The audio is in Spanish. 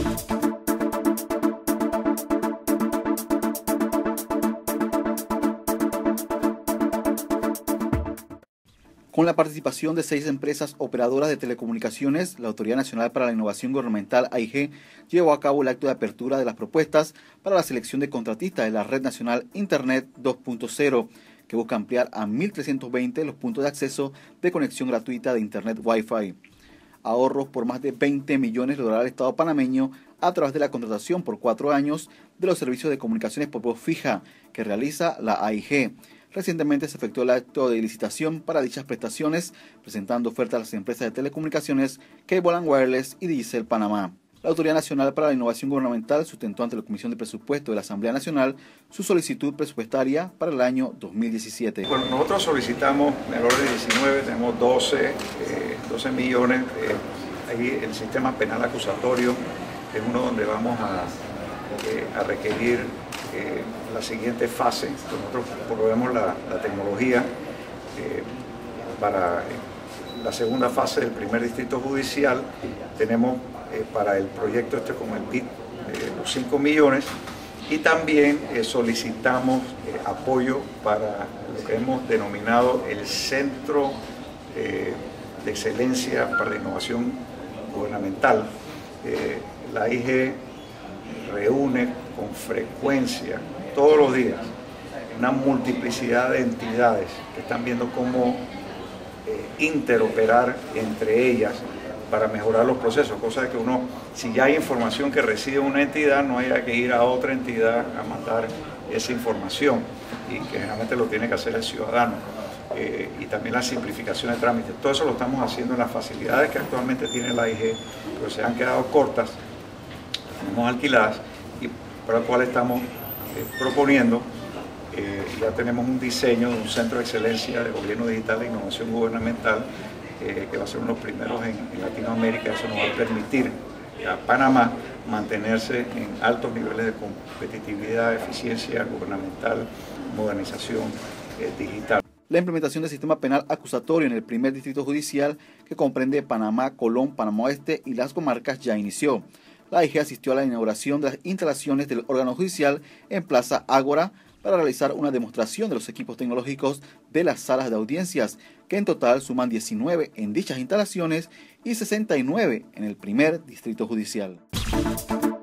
Con la participación de 6 empresas operadoras de telecomunicaciones, la Autoridad Nacional para la Innovación Gubernamental, AIG, llevó a cabo el acto de apertura de las propuestas para la selección de contratistas de la Red Nacional Internet 2.0, que busca ampliar a 1.320 los puntos de acceso de conexión gratuita de Internet Wi-Fi. Ahorros por más de 20 millones logrará el Estado panameño a través de la contratación por 4 años de los servicios de comunicaciones por voz fija que realiza la AIG. Recientemente se efectuó el acto de licitación para dichas prestaciones, presentando ofertas a las empresas de telecomunicaciones Cable & Wireless y Digicel Panamá. La Autoridad Nacional para la Innovación Gubernamental sustentó ante la Comisión de Presupuesto de la Asamblea Nacional su solicitud presupuestaria para el año 2017. Bueno, nosotros solicitamos en el orden de 19, tenemos 12 millones. Ahí el sistema penal acusatorio es uno donde vamos a requerir la siguiente fase. Nosotros proveemos la tecnología para la segunda fase del primer distrito judicial. Tenemos para el proyecto como el BID los 5 millones y también solicitamos apoyo para lo que hemos denominado el Centro de Excelencia para la Innovación Gubernamental. La AIG reúne con frecuencia, todos los días, una multiplicidad de entidades que están viendo cómo interoperar entre ellas para mejorar los procesos, cosa de que uno, si ya hay información que recibe una entidad, no haya que ir a otra entidad a mandar esa información, y que generalmente lo tiene que hacer el ciudadano. Y también la simplificación de trámites. Todo eso lo estamos haciendo en las facilidades que actualmente tiene la AIG, pero se han quedado cortas, tenemos alquiladas, y para lo cual estamos proponiendo, ya tenemos un diseño de un centro de excelencia de gobierno digital e innovación gubernamental, que va a ser uno de los primeros en Latinoamérica. Eso nos va a permitir a Panamá mantenerse en altos niveles de competitividad, eficiencia gubernamental, modernización digital. La implementación del sistema penal acusatorio en el primer distrito judicial, que comprende Panamá, Colón, Panamá Oeste y las comarcas, ya inició. La AIG asistió a la inauguración de las instalaciones del órgano judicial en Plaza Ágora para realizar una demostración de los equipos tecnológicos de las salas de audiencias, que en total suman 19 en dichas instalaciones y 69 en el primer distrito judicial.